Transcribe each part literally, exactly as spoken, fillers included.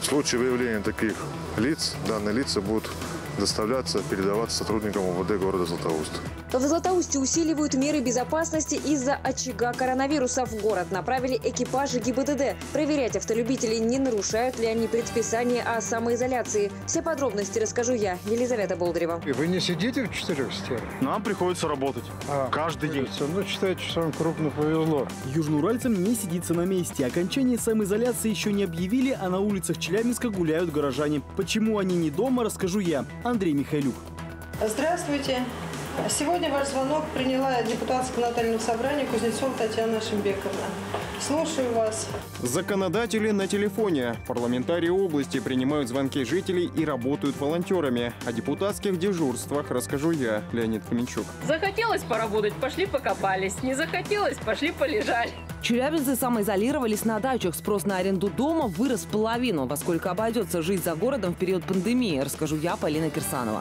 В случае выявления таких лиц, данные лица будут доставляться, передаваться сотрудникам УВД города Златоуст. В Златоусте усиливают меры безопасности из-за очага коронавируса. В город направили экипажи ГИБДД. Проверять автолюбителей, не нарушают ли они предписание о самоизоляции. Все подробности расскажу я, Елизавета Болдырева. Вы не сидите в четырех стенах? Нам приходится работать. А, каждый день. Ну, считайте, что вам крупно повезло. Южноуральцам не сидится на месте. Окончание самоизоляции еще не объявили, а на улицах Челябинска гуляют горожане. Почему они не дома, расскажу я. Андрей Михайлюк. Здравствуйте. Сегодня ваш звонок приняла депутат законодательного собрания Кузнецова Татьяна Шимбековна. Слушаю вас. Законодатели на телефоне. Парламентарии области принимают звонки жителей и работают волонтерами. О депутатских дежурствах расскажу я, Леонид Фоменчук. Захотелось поработать, пошли покопались. Не захотелось, пошли полежали. Челябинцы самоизолировались на дачах. Спрос на аренду дома вырос в половину. Во сколько обойдется жизнь за городом в период пандемии, расскажу я, Полина Кирсанова.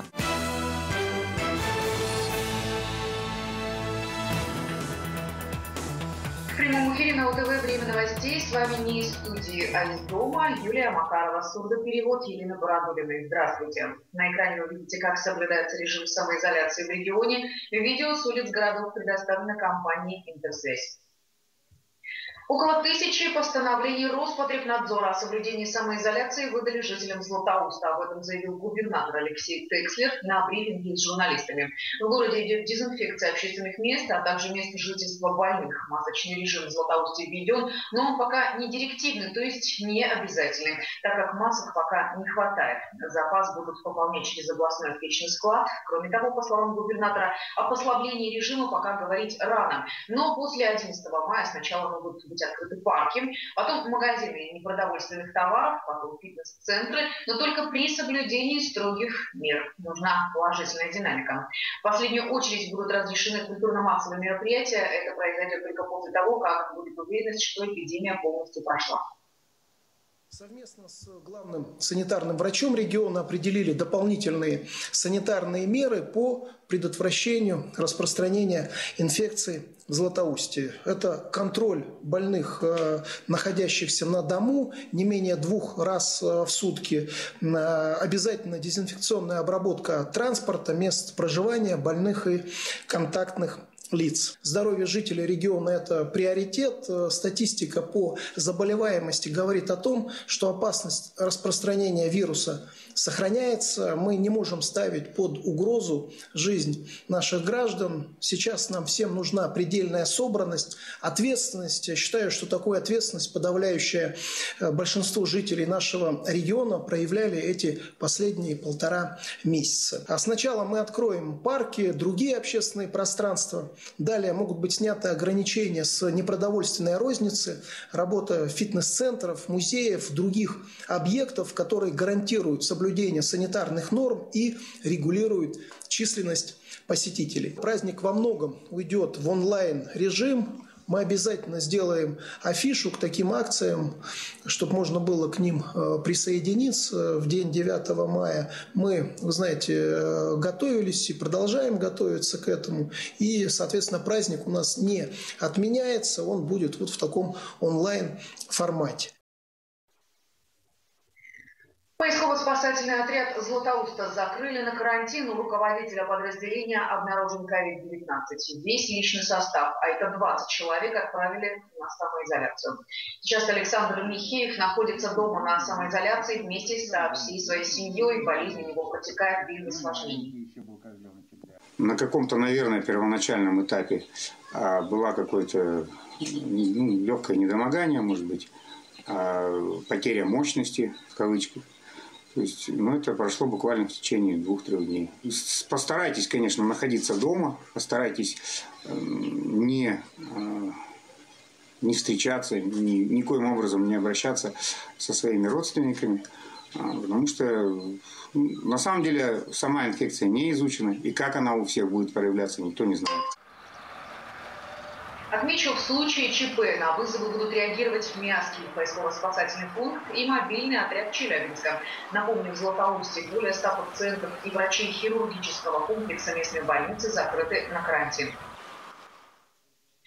В прямом эфире на УТВ «Время новостей». С вами не из студии, а из дома Юлия Макарова. Сурдоперевод Елены Бородулиной. Здравствуйте. На экране вы видите, как соблюдается режим самоизоляции в регионе. Видео с улиц городов предоставлено компанией «Интерсвязь». Около тысячи постановлений Роспотребнадзора о соблюдении самоизоляции выдали жителям Златоуста. Об этом заявил губернатор Алексей Текслер на брифинге с журналистами. В городе идет дезинфекция общественных мест, а также мест жительства больных. Масочный режим в Златоусте введен, но он пока не директивный, то есть не обязательный, так как масок пока не хватает. Запас будут пополнять через областной аптечный склад. Кроме того, по словам губернатора, о послаблении режима пока говорить рано. Но после одиннадцатого мая сначала могут быть открыты парки, потом магазины непродовольственных товаров, потом фитнес-центры, но только при соблюдении строгих мер. Нужна положительная динамика. В последнюю очередь будут разрешены культурно-массовые мероприятия. Это произойдет только после того, как будет уверенность, что эпидемия полностью прошла. Совместно с главным санитарным врачом региона определили дополнительные санитарные меры по предотвращению распространения инфекции в Златоусте. Это контроль больных, находящихся на дому, не менее двух раз в сутки, обязательно дезинфекционная обработка транспорта, мест проживания больных и контактных лиц. Здоровье жителей региона – это приоритет. Статистика по заболеваемости говорит о том, что опасность распространения вируса сохраняется. Мы не можем ставить под угрозу жизнь наших граждан. Сейчас нам всем нужна предельная собранность, ответственность. Я считаю, что такую ответственность подавляющее большинство жителей нашего региона проявляли эти последние полтора месяца. А сначала мы откроем парки, другие общественные пространства. Далее могут быть сняты ограничения с непродовольственной розницы, работа фитнес-центров, музеев, других объектов, которые гарантируют соблюдение санитарных норм и регулируют численность посетителей. Праздник во многом уйдет в онлайн-режим. Мы обязательно сделаем афишу к таким акциям, чтобы можно было к ним присоединиться в день девятого мая. Мы, вы знаете, готовились и продолжаем готовиться к этому. И, соответственно, праздник у нас не отменяется, он будет вот в таком онлайн-формате. Поисково-спасательный отряд Златоуста закрыли на карантин. У руководителя подразделения обнаружен ковид девятнадцать. Весь личный состав, а это двадцать человек, отправили на самоизоляцию. Сейчас Александр Михеев находится дома на самоизоляции вместе со всей своей семьей. Болезнь у него протекает без осложнений. На каком-то, наверное, первоначальном этапе а, была какое-то ну, легкое недомогание, может быть, а, потеря мощности, в кавычках. То есть, ну, это прошло буквально в течение двух-трех дней. Постарайтесь, конечно, находиться дома, постарайтесь э, не, э, не встречаться, ни, никоим образом не обращаться со своими родственниками, э, потому что э, на самом деле сама инфекция не изучена, и как она у всех будет проявляться, никто не знает. Отмечу, в случае ЧП на вызовы будут реагировать Миасский поисково-спасательный пункт и мобильный отряд Челябинска. Напомню, в Златоусте более ста пациентов и врачей хирургического комплекса местной больницы закрыты на карантин.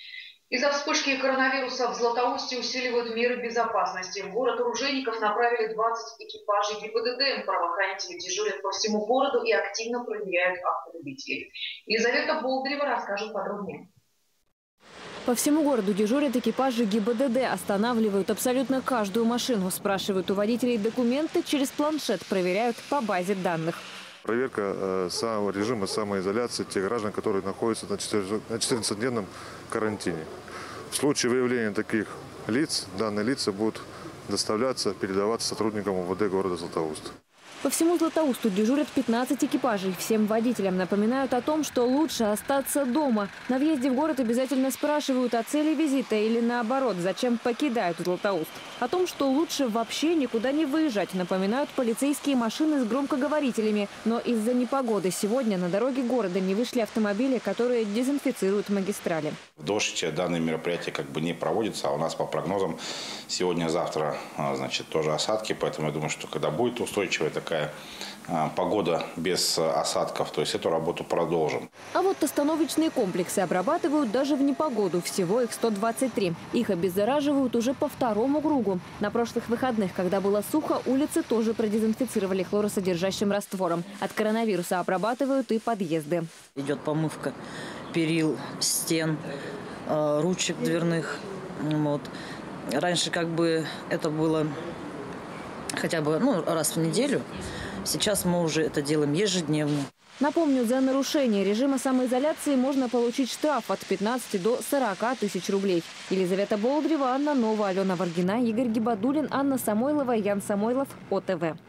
Из-за вспышки коронавируса в Златоусте усиливают меры безопасности. В город Оружейников направили двадцать экипажей ГИБДД. Правоохранители дежурят по всему городу и активно проверяют автолюбителей. Елизавета Болдырева расскажет подробнее. По всему городу дежурят экипажи ГИБДД, останавливают абсолютно каждую машину, спрашивают у водителей документы, через планшет проверяют по базе данных. Проверка э, самого режима самоизоляции тех граждан, которые находятся на четырнадцатидневном карантине. В случае выявления таких лиц, данные лица будут доставляться, передаваться сотрудникам УВД города Златоуст. По всему Златоусту дежурят пятнадцать экипажей. Всем водителям напоминают о том, что лучше остаться дома. На въезде в город обязательно спрашивают о цели визита или наоборот, зачем покидают Златоуст. О том, что лучше вообще никуда не выезжать, напоминают полицейские машины с громкоговорителями. Но из-за непогоды сегодня на дороге города не вышли автомобили, которые дезинфицируют магистрали. В дождь данные мероприятия как бы не проводятся, а у нас по прогнозам сегодня-завтра, значит, тоже осадки. Поэтому я думаю, что когда будет устойчивая такая погода без осадков, то есть эту работу продолжим. А вот остановочные комплексы обрабатывают даже в непогоду. Всего их сто двадцать три. Их обеззараживают уже по второму кругу. На прошлых выходных, когда было сухо, улицы тоже продезинфицировали хлоросодержащим раствором. От коронавируса обрабатывают и подъезды. Идет помывка перил, стен, ручек дверных. Вот. Раньше как бы это было хотя бы ну, раз в неделю. Сейчас мы уже это делаем ежедневно. Напомню, за нарушение режима самоизоляции можно получить штраф от пятнадцати до сорока тысяч рублей. Елизавета Болдырева, Анна Нова, Алена Варгина, Игорь Гибадулин, Анна Самойлова, Ян Самойлов, О Т В.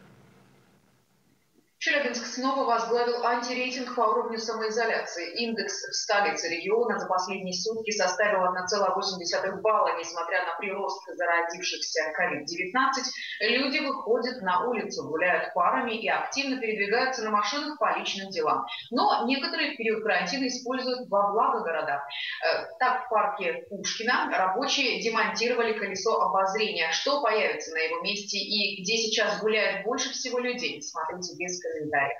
Челябинск снова возглавил антирейтинг по уровню самоизоляции. Индекс в столице региона за последние сутки составил одна целая восемь десятых балла. Несмотря на прирост заразившихся ковид девятнадцать, люди выходят на улицу, гуляют парами и активно передвигаются на машинах по личным делам. Но некоторые в период карантина используют во благо города. Так, в парке Пушкина рабочие демонтировали колесо обозрения. Что появится на его месте и где сейчас гуляет больше всего людей, смотрите без комментариев.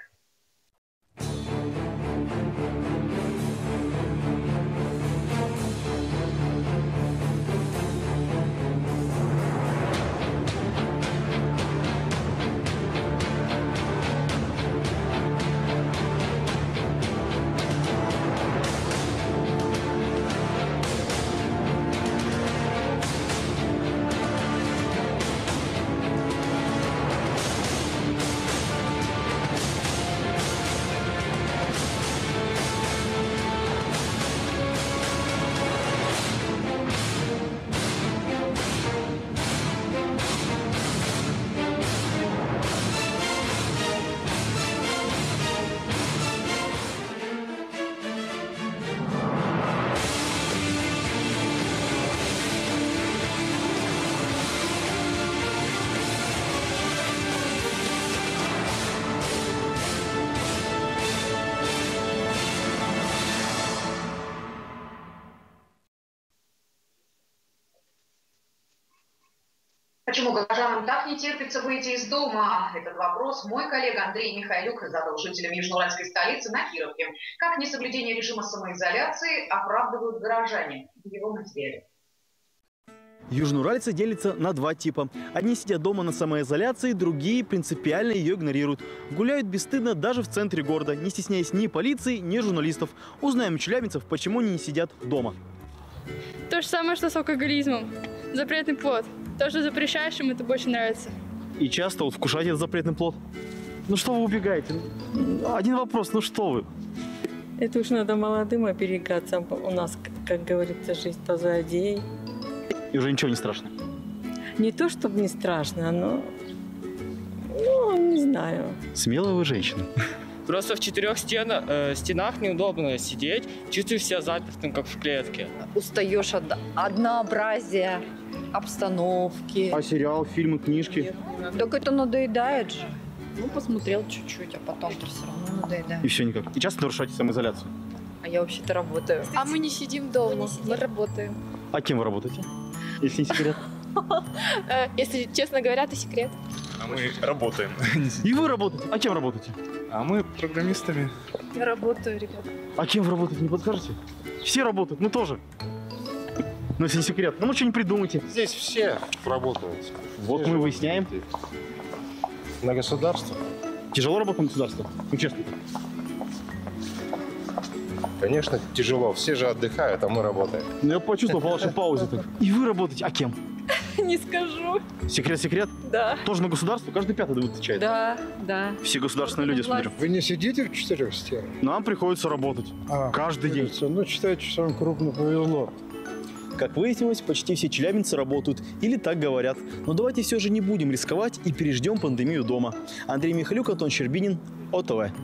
Почему горожанам так не терпится выйти из дома? Этот вопрос мой коллега Андрей Михайлюк задал жителям южноуральской столицы на Кировке. Как несоблюдение режима самоизоляции оправдывают горожане? В его материале. Южноуральцы делятся на два типа. Одни сидят дома на самоизоляции, другие принципиально ее игнорируют. Гуляют бесстыдно даже в центре города, не стесняясь ни полиции, ни журналистов. Узнаем у челябинцев, почему они не сидят дома. То же самое, что с алкоголизмом. Запретный плод. То, что запрещаешь, им это больше нравится. И часто вот вкушаете этот запретный плод? Ну что вы убегаете? Один вопрос, ну что вы? Это уж надо молодым оберегаться. У нас, как говорится, жизнь позади. И уже ничего не страшно? Не то, чтобы не страшно, но... Ну, не знаю. Смелая вы женщина. Просто в четырех стенах, э, стенах неудобно сидеть. Чувствуешь себя запертым, как в клетке. Устаешь от однообразия обстановки. А сериал, фильмы, книжки? Так это надоедает же. Ну, посмотрел чуть-чуть, а потом-то все равно надоедает. И все никак. И часто нарушаете самоизоляцию? А я вообще-то работаю. А мы не сидим дома, мы, не сидим. мы работаем. А кем вы работаете? Если не секрет. Если честно говоря, то секрет. А мы работаем. И вы работаете? А кем работаете? А мы программистами. Я работаю, ребята. А кем вы работаете, не подскажете? Все работают, мы тоже. Ну, если не секрет. Ну, может, что-нибудь придумайте. Здесь все работают. Вот Здесь мы же выясняем. На государство. Тяжело работать на государство? Ну, честно. Конечно, тяжело. Все же отдыхают, а мы работаем. Ну, я почувствовал по вашей паузе. И вы работаете. А кем? Не скажу. Секрет-секрет? Да. Тоже на государство? Каждый пятый отвечает. Да, да. Все государственные люди, смотрю. Вы не сидите в четырех стенах? Нам приходится работать. А, каждый день. Ну, считайте, что вам крупно повезло. Как выяснилось, почти все челябинцы работают, или так говорят. Но давайте все же не будем рисковать и переждем пандемию дома. Андрей Михалюк, Антон Щербинин, О Тэ Вэ.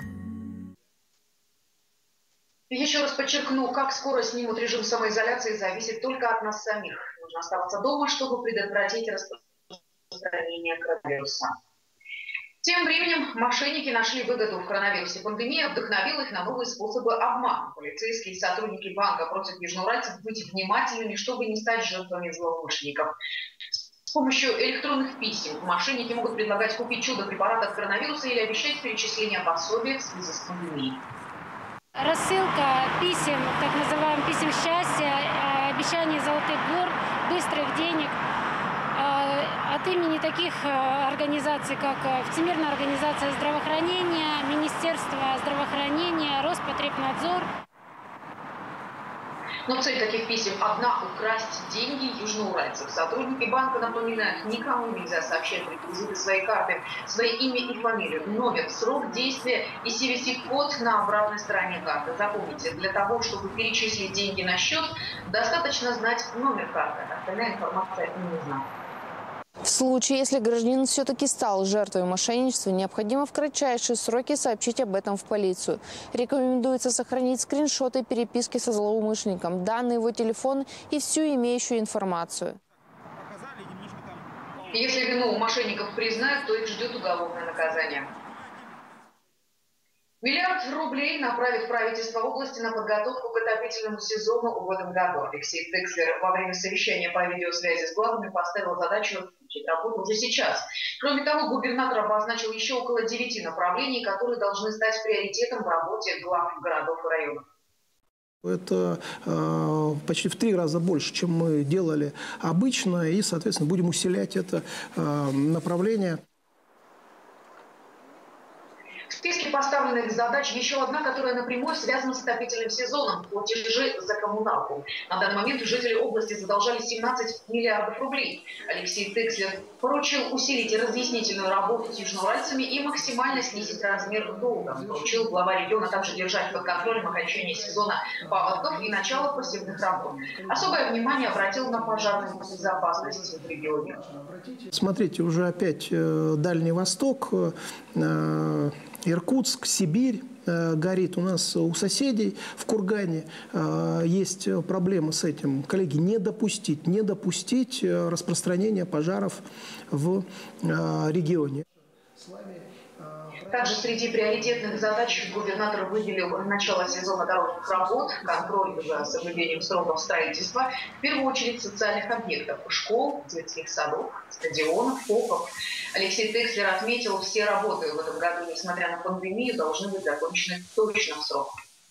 Еще раз подчеркну, как скоро снимут режим самоизоляции, зависит только от нас самих. Нужно оставаться дома, чтобы предотвратить распространение коронавируса. Тем временем мошенники нашли выгоду в коронавирусе. Пандемия вдохновила их на новые способы обмана. Полицейские и сотрудники банка просят южноуральцев быть внимательными, чтобы не стать жертвами злоумышленников. С помощью электронных писем мошенники могут предлагать купить чудо-препарат от коронавируса или обещать перечисление пособия в связи с пандемией. Рассылка писем, так называемых писем счастья, обещание золотых гор, быстрых денег от имени таких организаций, как Всемирная организация здравоохранения, Министерство здравоохранения, Роспотребнадзор. Но цель таких писем одна – украсть деньги южноуральцев. Сотрудники банка напоминают, никому нельзя сообщать реквизиты своей карты, свое имя и фамилию, номер, срок действия и си ви си-код на обратной стороне карты. Запомните, для того, чтобы перечислить деньги на счет, достаточно знать номер карты. Остальная информация не нужна. В случае, если гражданин все-таки стал жертвой мошенничества, необходимо в кратчайшие сроки сообщить об этом в полицию. Рекомендуется сохранить скриншоты переписки со злоумышленником, данные его телефона и всю имеющую информацию. Если вину у мошенников признают, то их ждет уголовное наказание. Миллиард рублей направит правительство области на подготовку к отопительному сезону в этом году. Алексей Текслер во время совещания по видеосвязи с главами поставил задачу начать работу уже сейчас. Кроме того, губернатор обозначил еще около девяти направлений, которые должны стать приоритетом в работе глав городов и районов. Это э, почти в три раза больше, чем мы делали обычно, и, соответственно, будем усилять это э, направление. В списке поставленных задач еще одна, которая напрямую связана с отопительным сезоном – платежи за коммуналку. На данный момент жители области задолжали семнадцать миллиардов рублей. Алексей Текслер поручил усилить разъяснительную работу с южноуральцами и максимально снизить размер долга. Поручил глава региона также держать под контролем окончание сезона паводков и начало посевных работ. Особое внимание обратил на пожарную безопасность в регионе. Смотрите, уже опять э, Дальний Восток, э, Иркутск, Сибирь э, горит. У нас у соседей в Кургане э, есть проблемы с этим. Коллеги, не допустить, не допустить распространения пожаров в э, регионе. Также среди приоритетных задач губернатор выделил начало сезона дорожных работ, контроль за соблюдением сроков строительства, в первую очередь социальных объектов – школ, детских садов, стадионов, фоков. Алексей Текслер отметил, все работы в этом году, несмотря на пандемию, должны быть закончены точно в срок.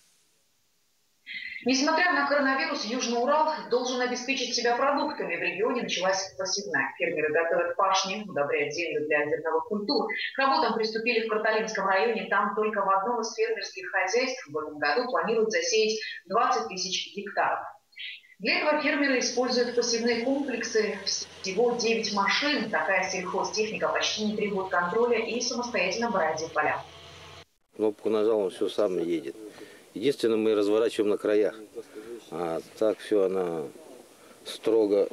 Несмотря на коронавирус, Южный Урал должен обеспечить себя продуктами. В регионе началась посевная. Фермеры готовят пашни, удобряют землю для зерновых культур. К работам приступили в Карталинском районе. Там только в одном из фермерских хозяйств в этом году планируют засеять двадцать тысяч гектаров. Для этого фермеры используют посевные комплексы. Всего девять машин. Такая сельхозтехника почти не требует контроля и самостоятельно бороздит поля. Кнопку нажал, он все сам едет. Единственное, мы разворачиваем на краях. А так все, она строго.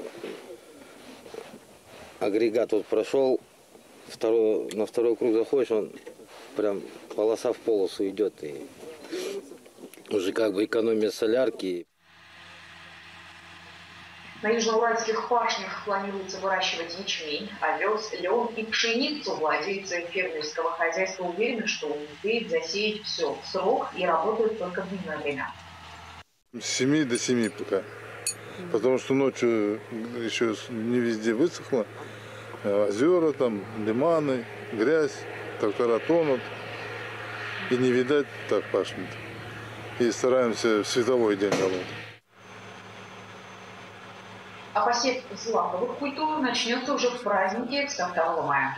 Агрегат вот прошел, второй, на второй круг заходишь, он прям полоса в полосу идет. И уже как бы экономия солярки. На южноуральских пашнях планируется выращивать ячмень, овес, лен и пшеницу. Владельцы фермерского хозяйства уверены, что успеют засеять все в срок и работают только в дневное время. С семи до семи пока. Потому что ночью еще не везде высохло. Озера, там, лиманы, грязь, трактора тонут. И не видать так пашни. И стараемся в световой день работать. А посев злаковых культур начнется уже в празднике со второго мая.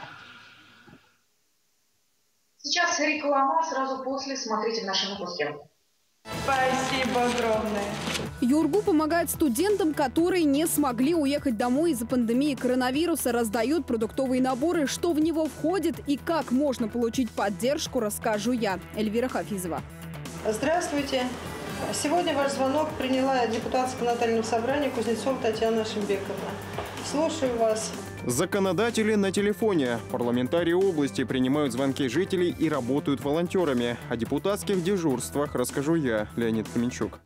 Сейчас реклама, сразу после смотрите в нашем выпуске. Спасибо огромное. ЮрГУ помогает студентам, которые не смогли уехать домой из-за пандемии коронавируса, раздают продуктовые наборы. Что в него входит и как можно получить поддержку, расскажу я, Эльвира Хафизова. Здравствуйте. Сегодня ваш звонок приняла депутат законодательного собрания Кузнецова Татьяна Ашимбековна. Слушаю вас. Законодатели на телефоне. Парламентарии области принимают звонки жителей и работают волонтерами. О депутатских дежурствах расскажу я, Леонид Каменчук.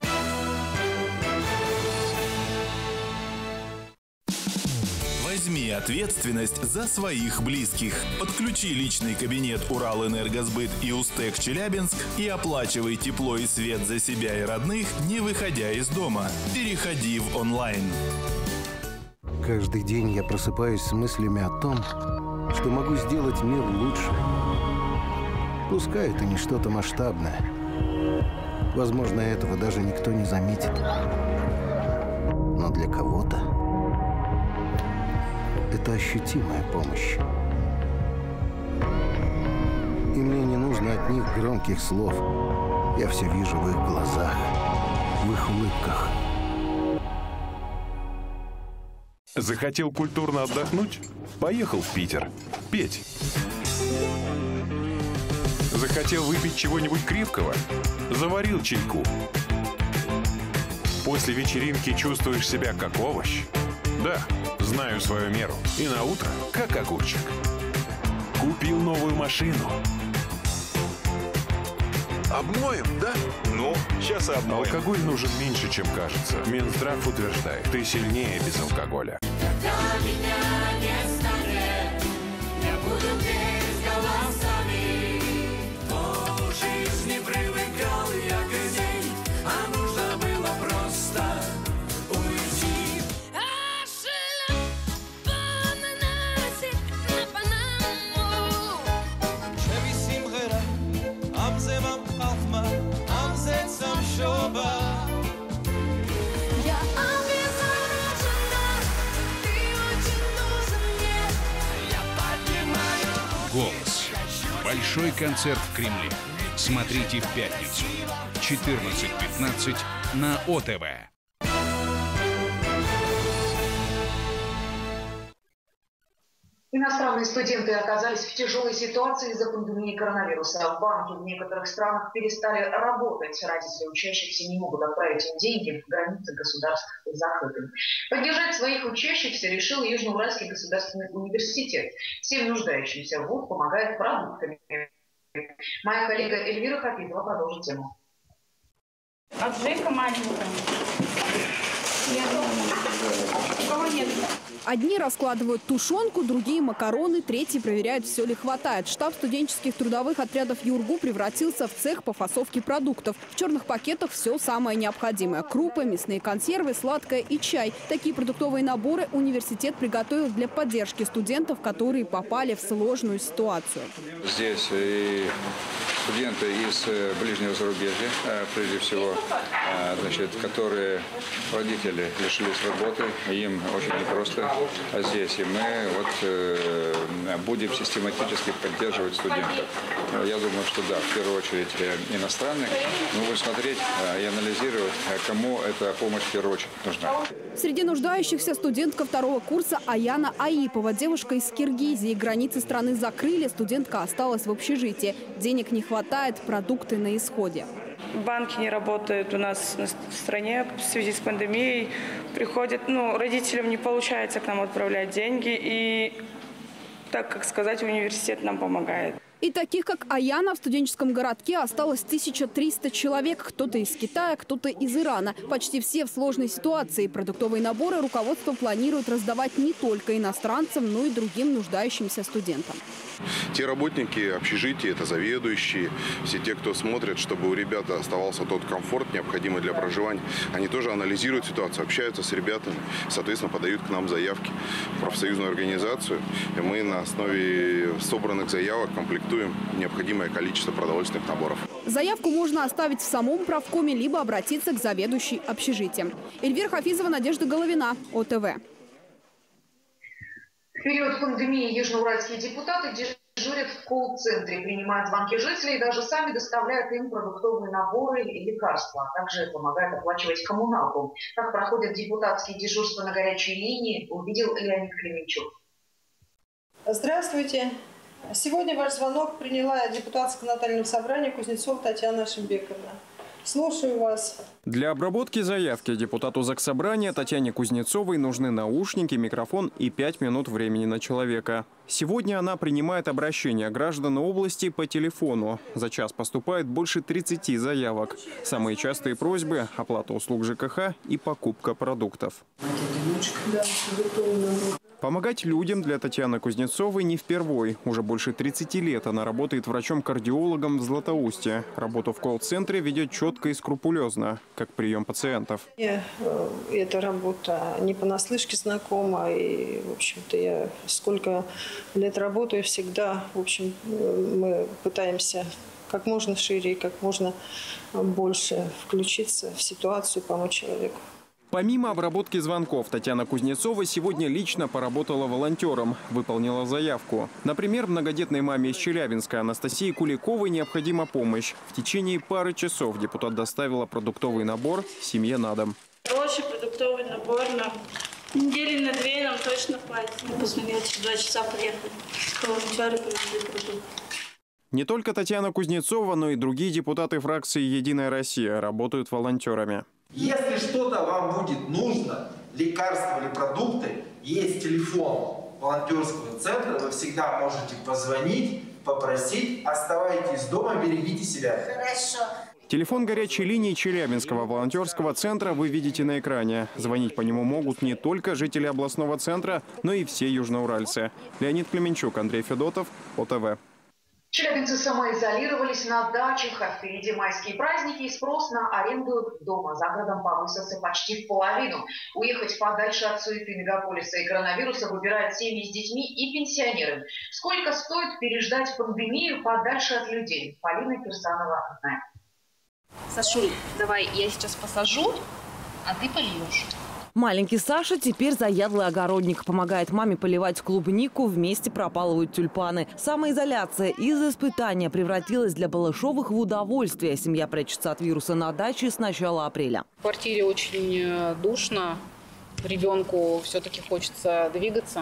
Возьми ответственность за своих близких. Подключи личный кабинет Уралэнергосбыт и Устек Челябинск и оплачивай тепло и свет за себя и родных, не выходя из дома. Переходи в онлайн. Каждый день я просыпаюсь с мыслями о том, что могу сделать мир лучше. Пускай это не что-то масштабное. Возможно, этого даже никто не заметит. Но для кого-то это ощутимая помощь. И мне не нужно от них громких слов. Я все вижу в их глазах, в их улыбках. Захотел культурно отдохнуть? Поехал в Питер. Петь. Захотел выпить чего-нибудь крепкого? Заварил чайку. После вечеринки чувствуешь себя как овощ? Да, знаю свою меру. И на утро как огурчик. Купил новую машину. Обмоем, да? Ну, сейчас и обмоем. Алкоголь нужен меньше, чем кажется. Минздрав утверждает, ты сильнее без алкоголя. Когда меня не станет, я буду петь голосами. По жизни привыкал я грязей, а нужно было просто уйти. Я обезоружена, ты очень нужен мне. Я поднимаю руки. «Голос». Большой концерт в Кремле. Смотрите в пятницу. четырнадцать пятнадцать на О Т В. Иностранные студенты оказались в тяжелой ситуации из-за пандемии коронавируса. Банки в некоторых странах перестали работать. Родители учащихся не могут отправить им деньги, границы государств закрыты. Поддержать своих учащихся решил Южноуральский государственный университет. Всем нуждающимся вуз помогает продуктами. Моя коллега Эльвира Хафизова продолжит тему. Аджика маленькая. У кого нет? Одни раскладывают тушенку, другие – макароны, третьи проверяют, все ли хватает. Штаб студенческих трудовых отрядов ЮрГУ превратился в цех по фасовке продуктов. В черных пакетах все самое необходимое – крупы, мясные консервы, сладкое и чай. Такие продуктовые наборы университет приготовил для поддержки студентов, которые попали в сложную ситуацию. Здесь и студенты из ближнего зарубежья, прежде всего, значит, которые родители лишились работы, им очень непросто. А здесь и мы вот э, будем систематически поддерживать студентов. Я думаю, что да, в первую очередь иностранных. Мы будем смотреть и анализировать, кому эта помощь в первую очередь нужна. Среди нуждающихся студентка второго курса Аяна Аипова. Девушка из Киргизии. Границы страны закрыли, студентка осталась в общежитии. Денег не хватает, продукты на исходе. Банки не работают у нас в стране в связи с пандемией. Приходят, ну, родителям не получается к нам отправлять деньги. И, так как сказать, университет нам помогает. И таких, как Аяна, в студенческом городке осталось тысяча триста человек. Кто-то из Китая, кто-то из Ирана. Почти все в сложной ситуации. Продуктовые наборы руководство планирует раздавать не только иностранцам, но и другим нуждающимся студентам. Те работники общежития, это заведующие, все те, кто смотрит, чтобы у ребят оставался тот комфорт, необходимый для проживания, они тоже анализируют ситуацию, общаются с ребятами, соответственно, подают к нам заявки в профсоюзную организацию. И мы на основе собранных заявок комплектуем укомплектуем необходимое количество продовольственных наборов. Заявку можно оставить в самом правкоме, либо обратиться к заведующей общежитием. Эльвира Хафизова, Надежда Головина, О Т В. В период пандемии южноуральские депутаты дежурят в колл-центре, принимают звонки жителей и даже сами доставляют им продуктовые наборы и лекарства, а также помогают оплачивать коммуналку. Как проходят депутатские дежурства на горячей линии, увидел Леонид Клименчук. Здравствуйте. Сегодня ваш звонок приняла депутат законодательного собрания Кузнецова Татьяна Ашимбековна. Слушаю вас. Для обработки заявки депутату Заксобрания Татьяне Кузнецовой нужны наушники, микрофон и пять минут времени на человека. Сегодня она принимает обращения граждан области по телефону. За час поступает больше тридцати заявок. Самые частые просьбы – оплата услуг Ж К Х и покупка продуктов. Помогать людям для Татьяны Кузнецовой не впервой. Уже больше тридцати лет она работает врачом-кардиологом в Златоусте. Работу в колл-центре ведет четко и скрупулезно, как прием пациентов. Мне э, эта работа не понаслышке знакома. И, в общем-то, я сколько лет работаю, всегда, в общем, мы пытаемся как можно шире и как можно больше включиться в ситуацию, помочь человеку. Помимо обработки звонков, Татьяна Кузнецова сегодня лично поработала волонтером, выполнила заявку. Например, многодетной маме из Челябинска Анастасии Куликовой необходима помощь. В течение пары часов депутат доставила продуктовый набор семье на дом. Хороший продуктовый набор на недели на две нам точно хватит. Мы позвонили, через два часа приехали. Волонтеры привезли продукты. Не только Татьяна Кузнецова, но и другие депутаты фракции «Единая Россия» работают волонтерами. Если что-то вам будет нужно, лекарства или продукты, есть телефон волонтерского центра, вы всегда можете позвонить, попросить, оставайтесь дома, берегите себя. Хорошо. Телефон горячей линии Челябинского волонтерского центра вы видите на экране. Звонить по нему могут не только жители областного центра, но и все южноуральцы. Леонид Клименчук, Андрей Федотов, О Т В. Челябинцы самоизолировались на дачах, а впереди майские праздники, и спрос на аренду дома за городом повысился почти в половину. Уехать подальше от суеты мегаполиса и коронавируса выбирают семьи с детьми и пенсионеры. Сколько стоит переждать пандемию подальше от людей? Полина Кирсанова знает. Сашуль, давай я сейчас посажу, а ты польешь. Маленький Саша теперь заядлый огородник. Помогает маме поливать клубнику, вместе пропалывают тюльпаны. Самоизоляция из-за испытания превратилась для Балашовых в удовольствие. Семья прячется от вируса на даче с начала апреля. В квартире очень душно. Ребенку все-таки хочется двигаться.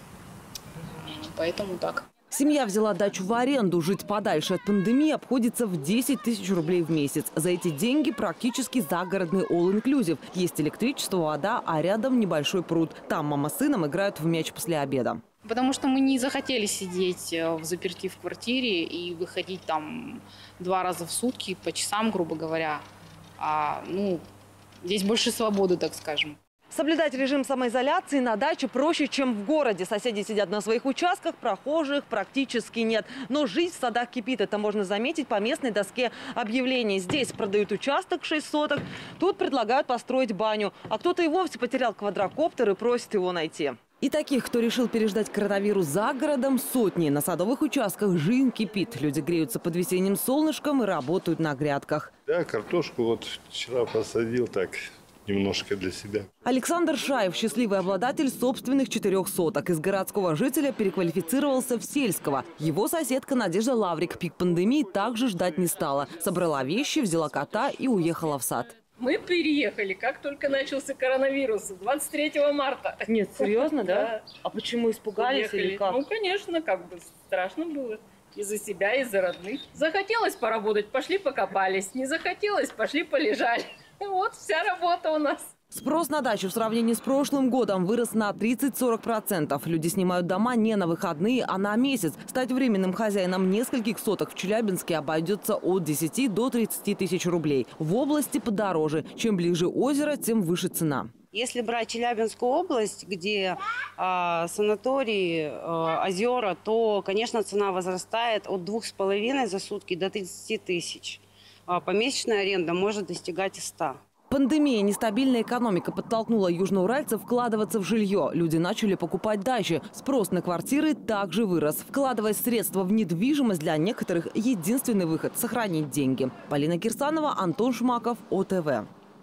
Поэтому так. Семья взяла дачу в аренду. Жить подальше от пандемии обходится в десять тысяч рублей в месяц. За эти деньги практически загородный all-inclusive. Есть электричество, вода, а рядом небольшой пруд. Там мама с сыном играют в мяч после обеда. Потому что мы не захотели сидеть в заперти в квартире и выходить там два раза в сутки по часам, грубо говоря. А, ну, здесь больше свободы, так скажем. Соблюдать режим самоизоляции на даче проще, чем в городе. Соседи сидят на своих участках, прохожих практически нет. Но жизнь в садах кипит. Это можно заметить по местной доске объявлений. Здесь продают участок шесть соток, тут предлагают построить баню. А кто-то и вовсе потерял квадрокоптер и просит его найти. И таких, кто решил переждать коронавирус за городом, сотни. На садовых участках жизнь кипит. Люди греются под весенним солнышком и работают на грядках. Да, картошку вот вчера посадил так... немножко для себя. Александр Шаев – счастливый обладатель собственных четырех соток. Из городского жителя переквалифицировался в сельского. Его соседка Надежда Лаврик пик пандемии также ждать не стала. Собрала вещи, взяла кота и уехала в сад. Мы переехали, как только начался коронавирус, двадцать третьего марта. Нет, серьезно, да? Да. А почему испугались Уехали. или как? Ну, конечно, как бы страшно было. Из-за себя, из-за родных. Захотелось поработать, пошли покопались. Не захотелось, пошли полежали. Вот вся работа у нас. Спрос на дачу в сравнении с прошлым годом вырос на тридцать-сорок процентов. Люди снимают дома не на выходные, а на месяц. Стать временным хозяином нескольких соток в Челябинске обойдется от десяти до тридцати тысяч рублей. В области подороже. Чем ближе озеро, тем выше цена. Если брать Челябинскую область, где э, санатории, э, озера, то, конечно, цена возрастает от двух с половиной за сутки до тридцати тысяч. А помесячная аренда может достигать и ста. Пандемия, нестабильная экономика подтолкнула южноуральцев вкладываться в жилье. Люди начали покупать дачи. Спрос на квартиры также вырос. Вкладывая средства в недвижимость, для некоторых единственный выход – сохранить деньги. Полина Кирсанова, Антон Шмаков, О Т В.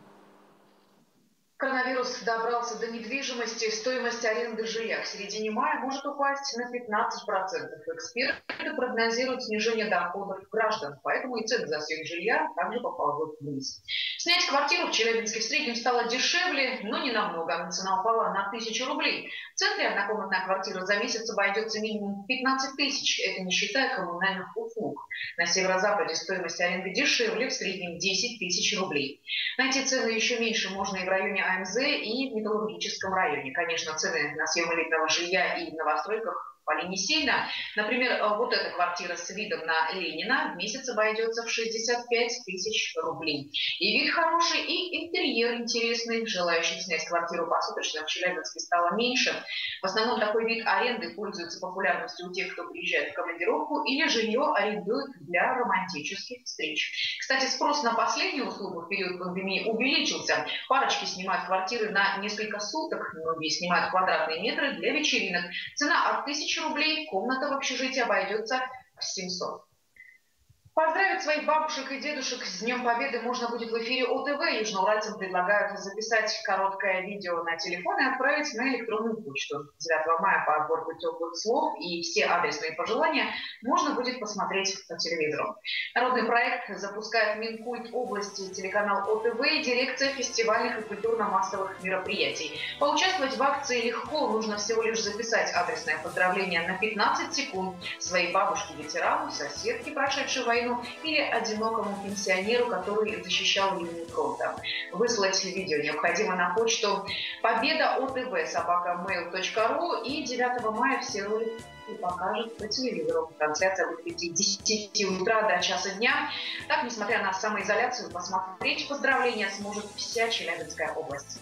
Коронавирус добрался до недвижимости. Стоимость аренды жилья к середине мая может упасть на пятнадцать процентов. Эксперты прогнозируют снижение доходов граждан, поэтому и цены за съем жилья также поползут вниз. Снять квартиру в Челябинске в среднем стало дешевле, но не намного. Цена упала на тысячу рублей. В центре однокомнатная квартира за месяц обойдется минимум пятнадцать тысяч. Это не считая коммунальных услуг. На северо-западе стоимость аренды дешевле, в среднем десять тысяч рублей. Найти цены еще меньше можно и в районе А М З, и в Металлургическом районе. Конечно, цены на съем элитного жилья и в новостройках упали не сильно. Например, вот эта квартира с видом на Ленина в месяц обойдется в шестьдесят пять тысяч рублей. И вид хороший, и интерьер интересный. Желающих снять квартиру посуточно в Челябинске стало меньше. В основном такой вид аренды пользуется популярностью у тех, кто приезжает в командировку или жилье арендуют для романтических встреч. Кстати, спрос на последнюю услугу в период пандемии увеличился. Парочки снимают квартиры на несколько суток. Многие снимают квадратные метры для вечеринок. Цена от тысячи рублей, комната в общежитии обойдется в семьсот. Поздравить своих бабушек и дедушек с Днем Победы можно будет в эфире О Т В. Южноуральцам предлагают записать короткое видео на телефон и отправить на электронную почту. девятого мая подборку теплых слов и все адресные пожелания можно будет посмотреть по телевизору. Народный проект запускает Минкульт области, телеканал О Т В и дирекция фестивальных и культурно-массовых мероприятий. Поучаствовать в акции легко, нужно всего лишь записать адресное поздравление на пятнадцать секунд своей бабушке-ветерану, соседке, прошедшей войну, или одинокому пенсионеру, который защищал линию фронта. Выслать видео необходимо на почту победа о тэ вэ собака мэйл точка ру, и девятого мая все ролики покажут по телевизору. Трансляция будет идти с десяти утра до часа дня. Так, несмотря на самоизоляцию, посмотреть поздравления сможет вся Челябинская область.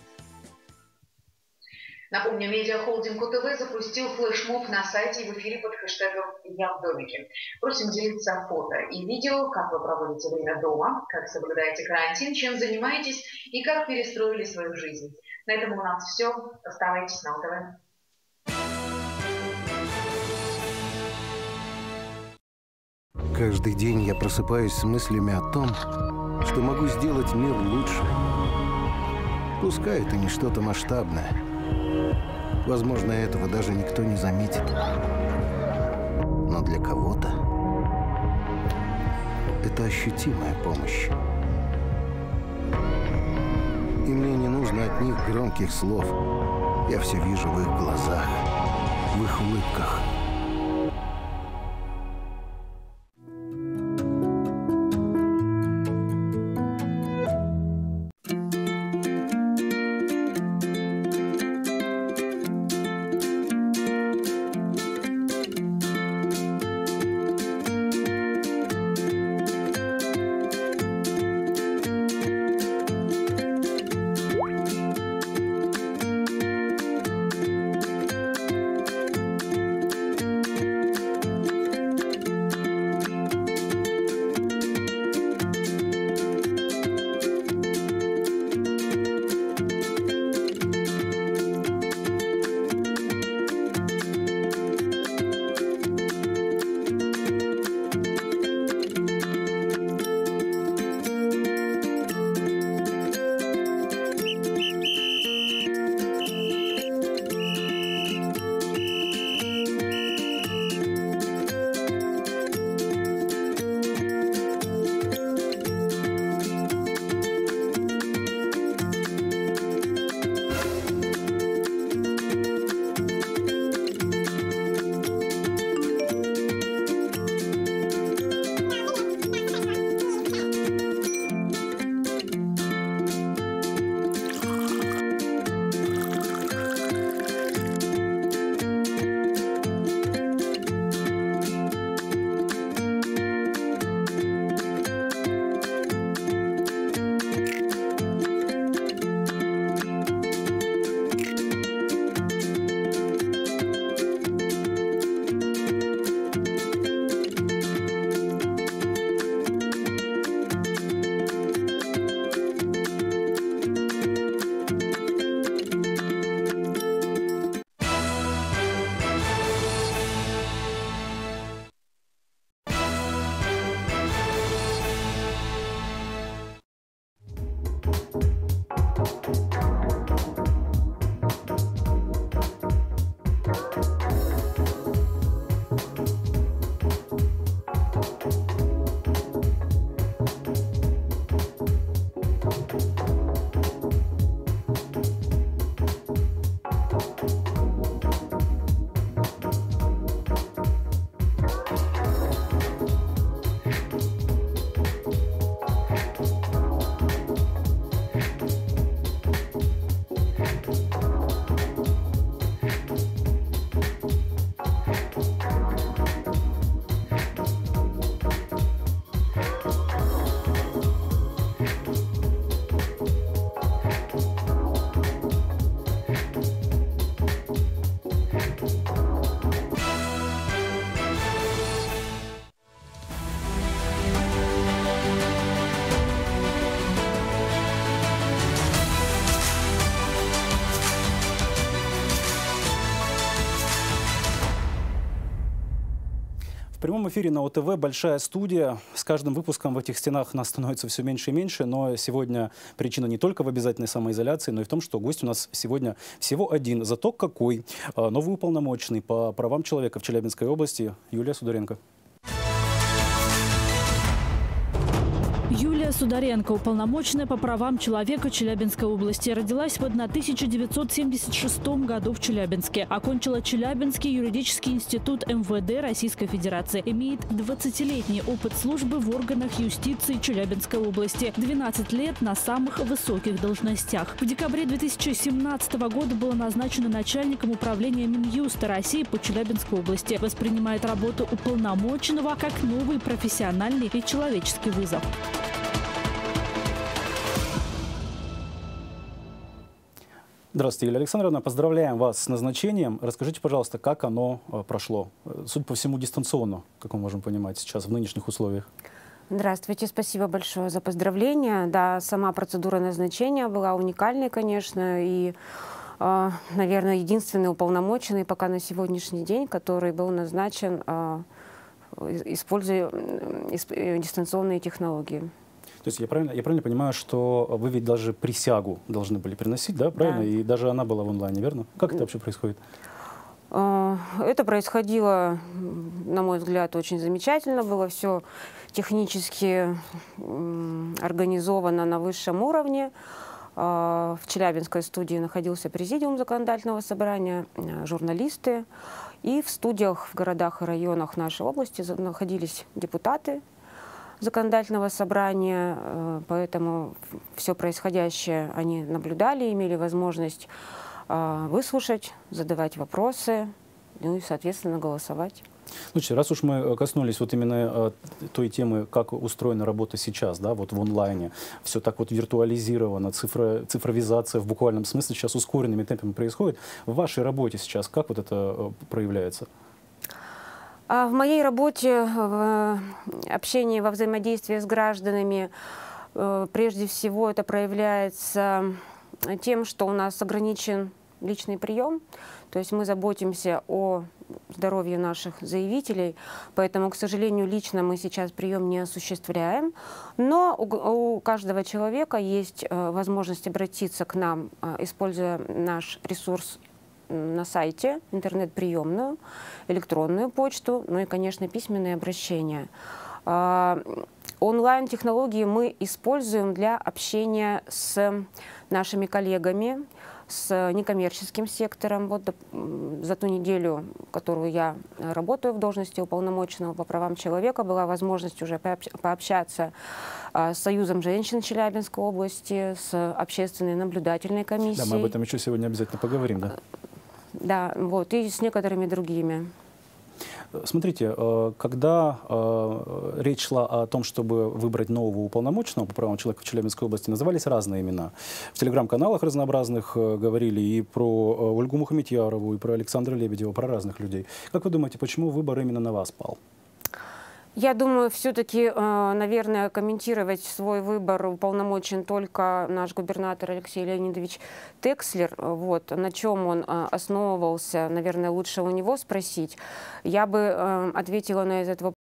Напомню, медиахолдинг О Тэ Вэ запустил флешмоб на сайте и в эфире под хэштегом «Я в домике». Просим делиться фото и видео, как вы проводите время дома, как соблюдаете карантин, чем занимаетесь и как перестроили свою жизнь. На этом у нас все. Оставайтесь на О Тэ Вэ. Каждый день я просыпаюсь с мыслями о том, что могу сделать мир лучше. Пускай это не что-то масштабное. Возможно, этого даже никто не заметит. Но для кого-то это ощутимая помощь. И мне не нужно от них громких слов. Я все вижу в их глазах, в их улыбках. прямом эфире на О Т В большая студия. С каждым выпуском в этих стенах нас становится все меньше и меньше. Но сегодня причина не только в обязательной самоизоляции, но и в том, что гость у нас сегодня всего один. Зато какой. Новый уполномоченный по правам человека в Челябинской области Юлия Сударенко. Юлия Сударенко, уполномоченная по правам человека Челябинской области. Родилась в тысяча девятьсот семьдесят шестом году в Челябинске. Окончила Челябинский юридический институт Эм Вэ Дэ Российской Федерации. Имеет двадцатилетний опыт службы в органах юстиции Челябинской области. двенадцать лет на самых высоких должностях. В декабре две тысячи семнадцатого года была назначена начальником управления Минюста России по Челябинской области. Воспринимает работу уполномоченного как новый профессиональный и человеческий вызов. Здравствуйте, Юлия Александровна. Поздравляем вас с назначением. Расскажите, пожалуйста, как оно прошло? Судя по всему, дистанционно, как мы можем понимать сейчас в нынешних условиях. Здравствуйте, спасибо большое за поздравления. Да, сама процедура назначения была уникальной, конечно, и, э, наверное, единственный уполномоченный пока на сегодняшний день, который был назначен, э, используя э, дистанционные технологии. То есть я правильно, я правильно понимаю, что вы ведь даже присягу должны были приносить, да, правильно? Да. И даже она была в онлайне, верно? Как это вообще происходит? Это происходило, на мой взгляд, очень замечательно. Было все технически организовано на высшем уровне. В Челябинской студии находился президиум законодательного собрания, журналисты. И в студиях в городах и районах нашей области находились депутаты законодательного собрания, поэтому все происходящее они наблюдали, имели возможность выслушать, задавать вопросы, ну и, соответственно, голосовать. Слушайте, раз уж мы коснулись вот именно той темы, как устроена работа сейчас, да, вот в онлайне, все так вот виртуализировано, цифра, цифровизация в буквальном смысле сейчас ускоренными темпами происходит. В вашей работе сейчас как вот это проявляется? В моей работе, в общении, во взаимодействии с гражданами, прежде всего это проявляется тем, что у нас ограничен личный прием. То есть мы заботимся о здоровье наших заявителей, поэтому, к сожалению, лично мы сейчас прием не осуществляем. Но у каждого человека есть возможность обратиться к нам, используя наш ресурс на сайте, интернет-приемную, электронную почту, ну и, конечно, письменные обращения. Онлайн-технологии мы используем для общения с нашими коллегами, с некоммерческим сектором. Вот за ту неделю, которую я работаю в должности уполномоченного по правам человека, была возможность уже пообщаться с Союзом женщин Челябинской области, с общественной наблюдательной комиссией. Да, мы об этом еще сегодня обязательно поговорим, да? Да, вот, и с некоторыми другими. Смотрите, когда речь шла о том, чтобы выбрать нового уполномоченного по правам человека в Челябинской области, назывались разные имена. В телеграм-каналах разнообразных говорили и про Ольгу Мухаметьярову, и про Александра Лебедева, про разных людей. Как вы думаете, почему выбор именно на вас пал? Я думаю, все-таки, наверное, комментировать свой выбор уполномочен только наш губернатор Алексей Леонидович Текслер. Вот, на чем он основывался, наверное, лучше у него спросить. Я бы ответила на этот вопрос